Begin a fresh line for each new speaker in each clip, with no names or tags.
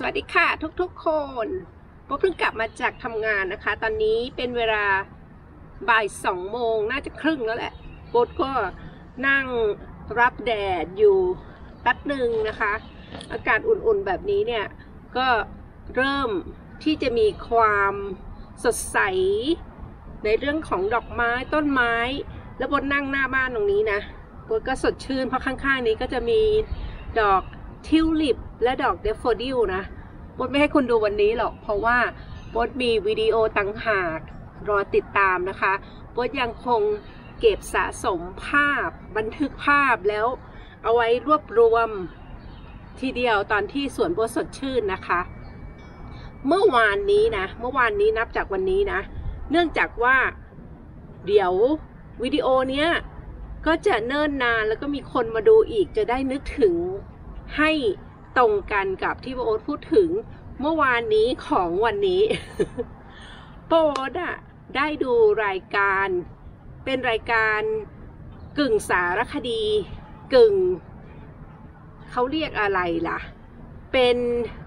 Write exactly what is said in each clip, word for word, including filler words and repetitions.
วัสดีค่ะทุกๆคนโป๊เพิ่งกลับมาจากทำงานนะคะตอนนี้เป็นเวลาบ่ายสองโมงน่าจะครึ่งแล้วแหละโป๊ก็นั่งรับแดดอยู่แป๊บหนึ่งนะคะอากาศอุ่นๆแบบนี้เนี่ยก็เริ่มที่จะมีความสดใสในเรื่องของดอกไม้ต้นไม้แล้วบนนั่งหน้าบ้านตรงนี้นะโป๊ก็สดชื่นเพราะข้างๆนี้ก็จะมีดอกทิวลิปและดอกเดฟโฟดิลนะโป๊ไม่ให้คุณดูวันนี้หรอกเพราะว่าโป๊มีวิดีโอต่างหากรอติดตามนะคะโป๊ยังคงเก็บสะสมภาพบันทึกภาพแล้วเอาไว้รวบรวมทีเดียวตอนที่สวนโป๊สดชื่นนะคะเมื่อวานนี้นะเมื่อวานนี้นับจากวันนี้นะเนื่องจากว่าเดี๋ยววิดีโอเนี้ยก็จะเนิ่นนานแล้วก็มีคนมาดูอีกจะได้นึกถึงให้ตรงกันกับที่โอ๊ตพูดถึงเมื่อวานนี้ของวันนี้ โอ๊ตอะได้ดูรายการเป็นรายการกึ่งสารคดีกึ่งเขาเรียกอะไรล่ะเป็น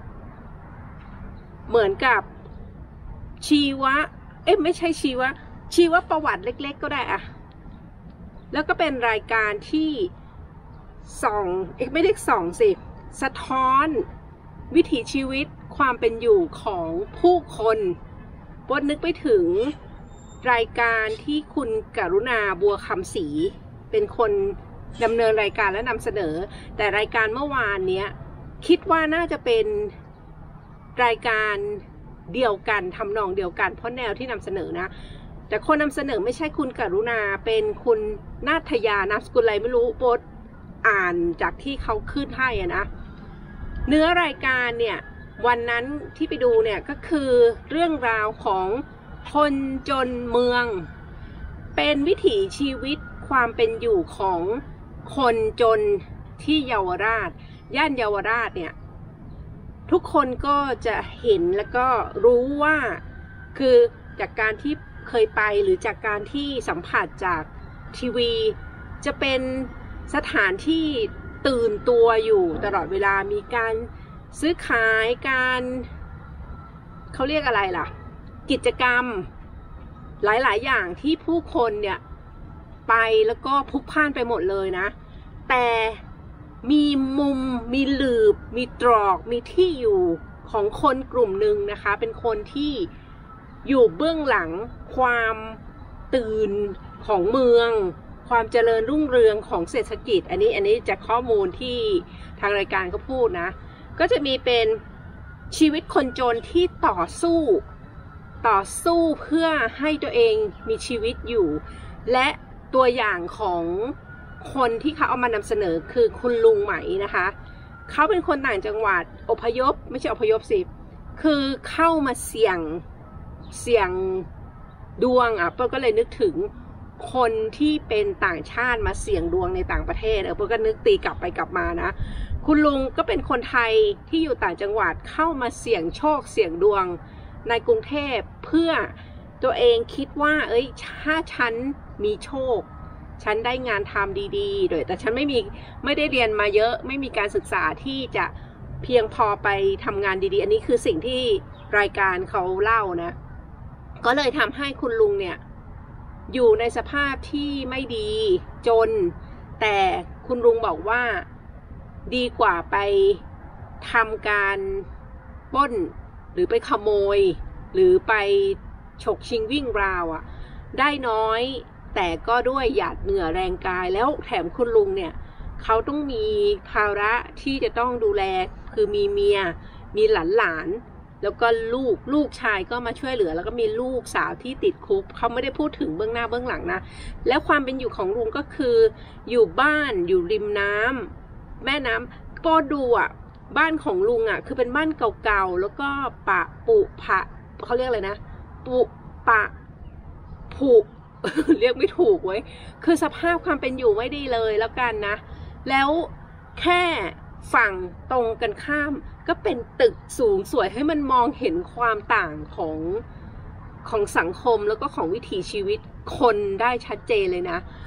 เหมือนกับชีวะเอ๊ะไม่ใช่ชีวะชีวประวัติเล็กๆก็ได้อะแล้วก็เป็นรายการที่ส่องเอ๊ะไม่ได้ส่องสิสะท้อนวิถีชีวิตความเป็นอยู่ของผู้คนโป๊นึกไปถึงรายการที่คุณกรุณาบัวคำศรีเป็นคนดำเนินรายการและนำเสนอแต่รายการเมื่อวานเนี้ยคิดว่าน่าจะเป็นรายการเดียวกันทำนองเดียวกันเพราะแนวที่นำเสนอนะแต่คนนำเสนอไม่ใช่คุณกรุณาเป็นคุณนาฏยานามสกุลอะไรไม่รู้โป๊อ่านจากที่เขาขึ้นให้อะนะเนื้อรายการเนี่ยวันนั้นที่ไปดูเนี่ยก็คือเรื่องราวของคนจนเมืองเป็นวิถีชีวิตความเป็นอยู่ของคนจนที่เยาวราชย่านเยาวราชเนี่ยทุกคนก็จะเห็นแล้วก็รู้ว่าคือจากการที่เคยไปหรือจากการที่สัมผัสจากทีวีจะเป็นสถานที่ตื่นตัวอยู่ตลอดเวลามีการซื้อขายการเขาเรียกอะไรล่ะกิจกรรมหลายๆอย่างที่ผู้คนเนี่ยไปแล้วก็พลุกพล่านไปหมดเลยนะแต่มีมุมมีหลืบมีตรอกมีที่อยู่ของคนกลุ่มหนึ่งนะคะเป็นคนที่อยู่เบื้องหลังความตื่นของเมืองความเจริญรุ่งเรืองของเศรษฐกิจอันนี้อันนี้จากข้อมูลที่ทางรายการเขาพูดนะก็จะมีเป็นชีวิตคนจนที่ต่อสู้ต่อสู้เพื่อให้ตัวเองมีชีวิตอยู่และตัวอย่างของคนที่เขาเอามานำเสนอคือคุณลุงไหมนะคะเขาเป็นคนต่างจังหวัดอพยพไม่ใช่อพยพสิคือเข้ามาเสี่ยงเสี่ยงดวงอ่ะเปิ้ลก็เลยนึกถึงคนที่เป็นต่างชาติมาเสี่ยงดวงในต่างประเทศเออเปิ้ลก็นึกตีกลับไปกลับมานะคุณลุงก็เป็นคนไทยที่อยู่ต่างจังหวัดเข้ามาเสี่ยงโชคเสี่ยงดวงในกรุงเทพเพื่อตัวเองคิดว่าเอ้ยถ้าฉันมีโชคฉันได้งานทำดีๆโดยแต่ฉันไม่มีไม่ได้เรียนมาเยอะไม่มีการศึกษาที่จะเพียงพอไปทำงานดีๆอันนี้คือสิ่งที่รายการเขาเล่านะก็เลยทำให้คุณลุงเนี่ยอยู่ในสภาพที่ไม่ดีจนแต่คุณลุงบอกว่าดีกว่าไปทำการปล้นหรือไปขโมยหรือไปฉกชิงวิ่งราวอ่ะได้น้อยแต่ก็ด้วยหยาดเหงื่อแรงกายแล้วแถมคุณลุงเนี่ยเขาต้องมีภาระที่จะต้องดูแลคือมีเมียมีหลานหลานแล้วก็ลูกลูกชายก็มาช่วยเหลือแล้วก็มีลูกสาวที่ติดคุกเขาไม่ได้พูดถึงเบื้องหน้าเบื้องหลังนะแล้วความเป็นอยู่ของลุงก็คืออยู่บ้านอยู่ริมน้ำแม่น้ำก็ดูอ่ะบ้านของลุงอ่ะคือเป็นบ้านเก่าๆแล้วก็ปะปุผะเขาเรียกอะไรนะปุปะผุ เรียกไม่ถูกเว้ยคือสภาพความเป็นอยู่ไม่ดีเลยแล้วกันนะแล้วแค่ฝั่งตรงกันข้ามก็เป็นตึกสูงสวยให้มันมองเห็นความต่างของของสังคมแล้วก็ของวิถีชีวิตคนได้ชัดเจนเลยนะ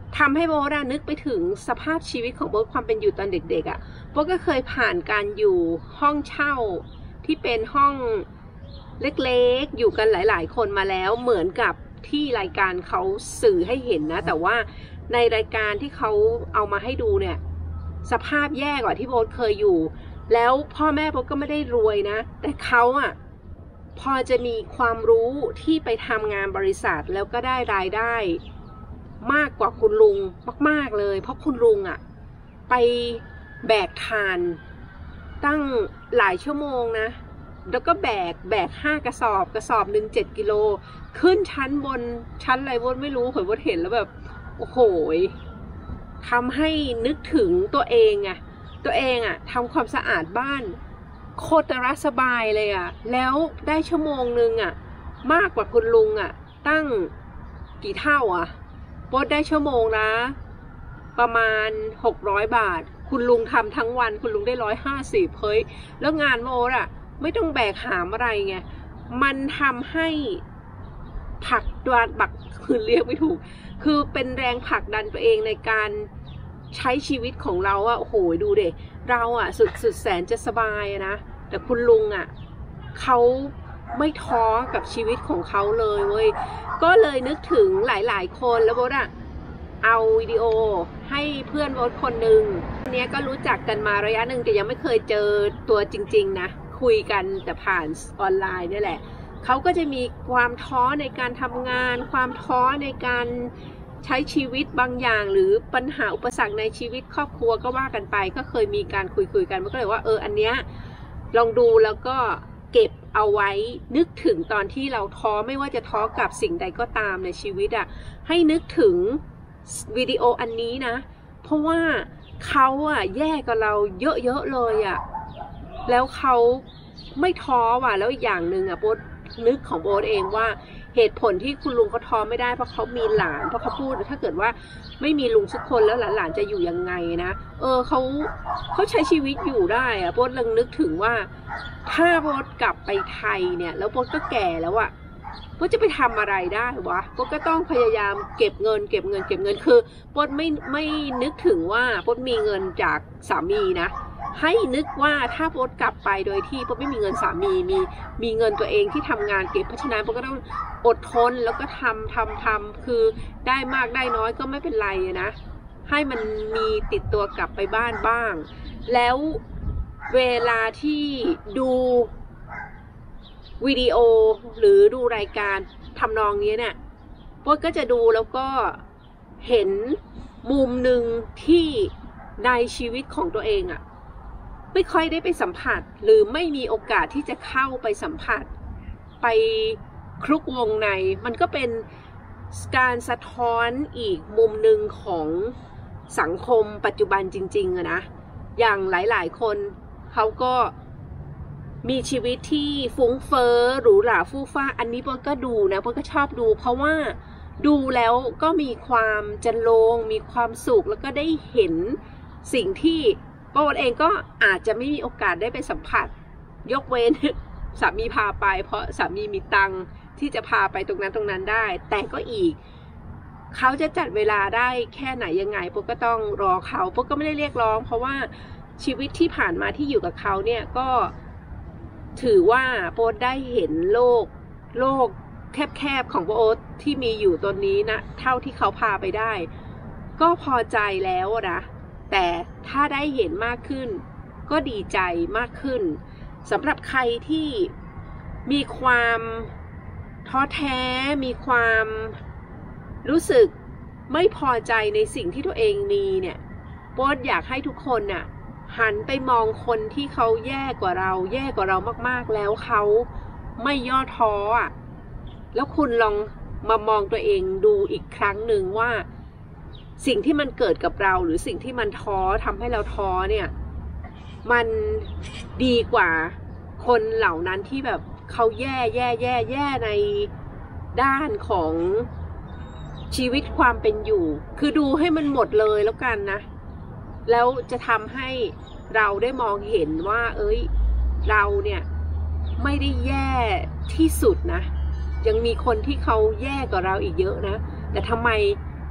ทำให้โบ๊ทนึกไปถึงสภาพชีวิตของโบ๊ทความเป็นอยู่ตอนเด็กๆอ่ะโบ๊ทก็เคยผ่านการอยู่ห้องเช่าที่เป็นห้องเล็กๆอยู่กันหลายๆคนมาแล้วเหมือนกับที่รายการเขาสื่อให้เห็นนะแต่ว่าในรายการที่เขาเอามาให้ดูเนี่ยสภาพแย่กว่าที่โบ๊ทเคยอยู่แล้วพ่อแม่โบ๊ทก็ไม่ได้รวยนะแต่เขาอ่ะพอจะมีความรู้ที่ไปทำงานบริษัทแล้วก็ได้รายได้มากกว่าคุณลุงมากๆเลยเพราะคุณลุงอ่ะไปแบกทานตั้งหลายชั่วโมงนะแล้วก็แบกแบกห้ากระสอบกระสอบหนึ่งเจ็ดกิโลขึ้นชั้นบนชั้นอะไรวดไม่รู้เผยว่าเห็นแล้วแบบโอ้โหทำให้นึกถึงตัวเองอะตัวเองอะทำความสะอาดบ้านโคตรรัสบายเลยอะแล้วได้ชั่วโมงนึงอะมากกว่าคุณลุงอะตั้งกี่เท่าอะโบ๊ทได้ชั่วโมงนะประมาณหกร้อยบาทคุณลุงทำทั้งวันคุณลุงได้ร้อยห้าสิบเฮ้ยแล้วงานโบ๊ทอะไม่ต้องแบกหามอะไรไงมันทำให้ผลักดันบักคือเรียกไม่ถูกคือเป็นแรงผลักดันตัวเองในการใช้ชีวิตของเราอะโอ้โหดูเด็เราอะสุดสุดแสนจะสบายนะแต่คุณลุงอะเขาไม่ท้อกับชีวิตของเขาเลยเว้ยก็เลยนึกถึงหลายๆคนแล้วโบ๊ทอะเอาวิดีโอให้เพื่อนโบ๊ทคนหนึ่งคนนี้ก็รู้จักกันมาระยะหนึ่งแต่ยังไม่เคยเจอตัวจริงๆนะคุยกันแต่ผ่านออนไลน์นี่แหละเขาก็จะมีความท้อในการทำงานความท้อในการใช้ชีวิตบางอย่างหรือปัญหาอุปสรรคในชีวิตครอบครัวก็ว่ากันไปก็เคยมีการคุยคุยกันมันก็เลยว่าเอออันเนี้ยลองดูแล้วก็เก็บเอาไว้นึกถึงตอนที่เราท้อไม่ว่าจะท้อกับสิ่งใดก็ตามในชีวิตอ่ะให้นึกถึงวิดีโออันนี้นะเพราะว่าเขาอ่ะแย่กว่าเราเยอะๆเลยอ่ะแล้วเขาไม่ท้อว่ะแล้วอีกอย่างหนึ่งอ่ะโบ๊ทนึกของโบ๊ทเองว่าเหตุผลที่คุณลุงเขาท้อไม่ได้เพราะเขามีหลานเพราะเขาพูดถ้าเกิดว่าไม่มีลุงสักคนแล้วหลานๆจะอยู่ยังไงนะเออเขาเขาใช้ชีวิตอยู่ได้อ่ะโบ๊ทเลยนึกถึงว่าถ้าโบ๊ทกลับไปไทยเนี่ยแล้วโบ๊ทก็แก่แล้วอ่ะโบ๊ทจะไปทำอะไรได้วะโบ๊ทก็ต้องพยายามเก็บเงินเก็บเงินเก็บเงินคือโบ๊ทไม่ไม่นึกถึงว่าโบ๊ทมีเงินจากสามีนะให้นึกว่าถ้าโบ๊ทกลับไปโดยที่โบ๊ทไม่มีเงินสามีมีมีเงินตัวเองที่ทำงานเก็บเพราะฉะนั้นโบ๊ทก็ต้องอดทนแล้วก็ทำทำทำคือได้มากได้น้อยก็ไม่เป็นไรนะให้มันมีติดตัวกลับไปบ้านบ้างแล้วเวลาที่ดูวิดีโอหรือดูรายการทำนองนี้เนี่ยโบ๊ทก็จะดูแล้วก็เห็นมุมหนึ่งที่ในชีวิตของตัวเองอะไม่ค่อยได้ไปสัมผัสหรือไม่มีโอกาสที่จะเข้าไปสัมผัสไปคลุกวงในมันก็เป็นการสะท้อนอีกมุมหนึ่งของสังคมปัจจุบันจริงๆอะนะอย่างหลายๆคนเขาก็มีชีวิตที่ฟุ้งเฟ้อหรูหราฟู่ฟ้าอันนี้โบ๊ทก็ดูนะโบ๊ทก็ชอบดูเพราะว่าดูแล้วก็มีความจรรโลงมีความสุขแล้วก็ได้เห็นสิ่งที่โบ๊ทเองก็อาจจะไม่มีโอกาสได้ไปสัมผัสยกเว้นสามีพาไปเพราะสามีมีตังค์ที่จะพาไปตรงนั้นตรงนั้นได้แต่ก็อีกเขาจะจัดเวลาได้แค่ไหนยังไงโบ๊ทก็ต้องรอเขาโบ๊ทก็ไม่ได้เรียกร้องเพราะว่าชีวิตที่ผ่านมาที่อยู่กับเขาเนี่ยก็ถือว่าโบ๊ทได้เห็นโลกโลกแคบๆของโบ๊ทที่มีอยู่ตอนนี้นะเท่าที่เขาพาไปได้ก็พอใจแล้วนะแต่ถ้าได้เห็นมากขึ้นก็ดีใจมากขึ้นสำหรับใครที่มีความท้อแท้มีความรู้สึกไม่พอใจในสิ่งที่ตัวเองมีเนี่ยโบ๊ทอยากให้ทุกคนน่ะหันไปมองคนที่เขาแย่กว่าเราแย่กว่าเรามากๆแล้วเขาไม่ย่อท้ออ่ะแล้วคุณลองมามองตัวเองดูอีกครั้งหนึ่งว่าสิ่งที่มันเกิดกับเราหรือสิ่งที่มันท้อทำให้เราท้อเนี่ยมันดีกว่าคนเหล่านั้นที่แบบเขาแย่แย่แย่แย่ในด้านของชีวิตความเป็นอยู่คือดูให้มันหมดเลยแล้วกันนะแล้วจะทำให้เราได้มองเห็นว่าเอ้ยเราเนี่ยไม่ได้แย่ที่สุดนะยังมีคนที่เขาแย่กว่าเราอีกเยอะนะแต่ทำไม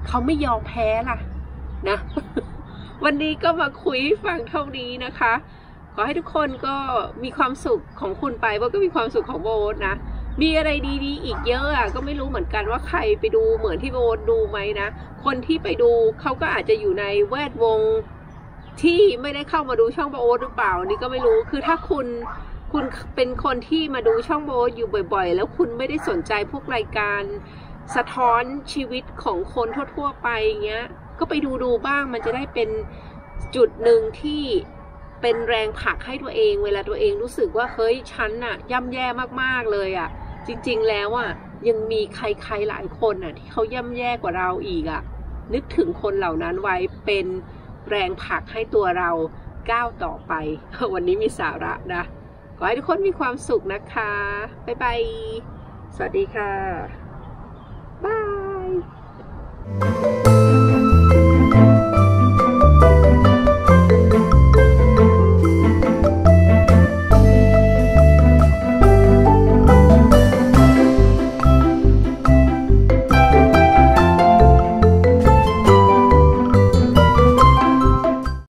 เขาไม่ยอมแพ้ล่ะนะ วันนี้ก็มาคุยฟังเท่านี้นะคะขอให้ทุกคนก็มีความสุขของคุณไปโบก็มีความสุขของโบนะมีอะไรดีๆอีกเยอะอ่ะก็ไม่รู้เหมือนกันว่าใครไปดูเหมือนที่โบดูไหมนะคนที่ไปดูเขาก็อาจจะอยู่ในแวดวงที่ไม่ได้เข้ามาดูช่องโบหรือเปล่านี่ก็ไม่รู้คือถ้าคุณคุณเป็นคนที่มาดูช่องโบอยู่บ่อยๆแล้วคุณไม่ได้สนใจพวกรายการสะท้อนชีวิตของคนทั่วๆไปเงี้ยก็ไปดูดูบ้างมันจะได้เป็นจุดหนึ่งที่เป็นแรงผลักให้ตัวเองเวลาตัวเองรู้สึกว่าเฮ้ยฉันน่ะย่ำแย่มากๆเลยอ่ะจริงๆแล้วอ่ะยังมีใครๆหลายคนอ่ะที่เขาย่ำแย่กว่าเราอีกอ่ะนึกถึงคนเหล่านั้นไว้เป็นแรงผลักให้ตัวเราก้าวต่อไปวันนี้มีสาระนะขอให้ทุกคนมีความสุขนะคะบ๊ายบายสวัสดีค่ะบาย